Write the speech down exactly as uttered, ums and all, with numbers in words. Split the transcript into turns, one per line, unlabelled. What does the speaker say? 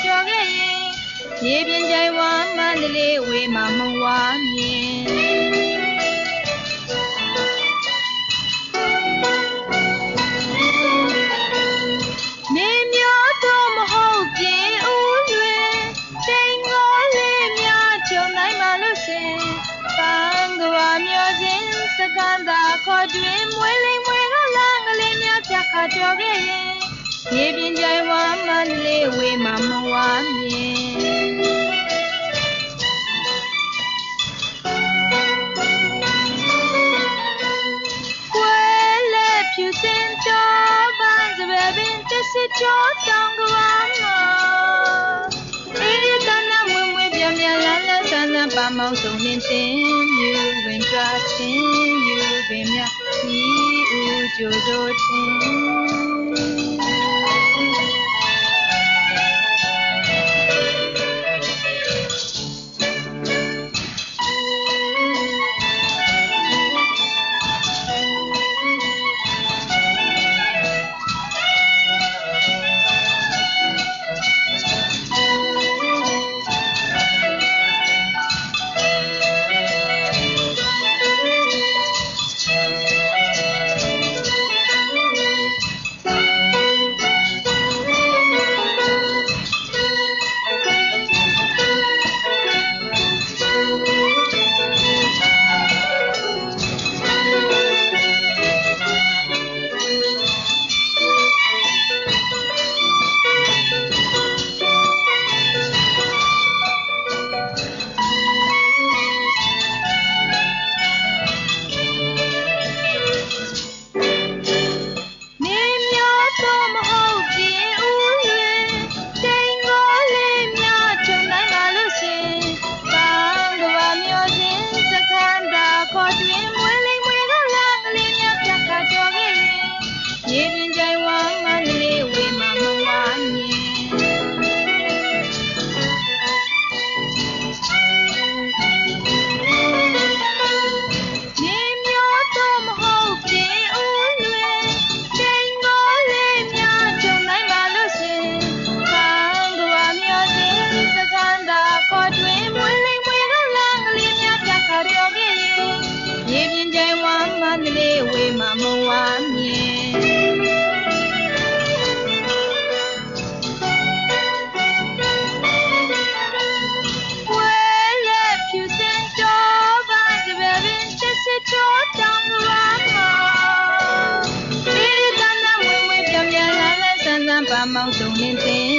ကျော်ခဲ့ရင်မြေပြင်ကြိုင်ဝမ်းမန္တလေးဝေးမှာမဝါမြင်မင်းမျိုးတို့မဟုတ်ပြင်းဦးလွင်တိမ်ငေါ်လေးများကြုံနိုင်ပါလို့ရှင်ပန်းကဝါမျိုးချင်းစကန်သာခေါ်တွင်မွေးလိမ်မွေကလန်းကလေးများပြခါကြော်ခဲ့ရင်မြေပြင်ကြိုင်ဝမ်းမန္တလေးဝေးမှာမဝါမြင်ကွယ်လက်ဖြူစင်တော်ပန်းစပယ်ပင်တစ်စစ်ကျော်တောင်ကဝါမှာအေးတန်းနဲ့မွေးမွေးပြပြလန်းလန်းဆန်းဆန်းပါမောင်စုံလင်းတင်မြူဝင်ကြချင်းယူပင်မြဤဦးကြိုးစိုးချင်းမောင်စုံလင်းတင်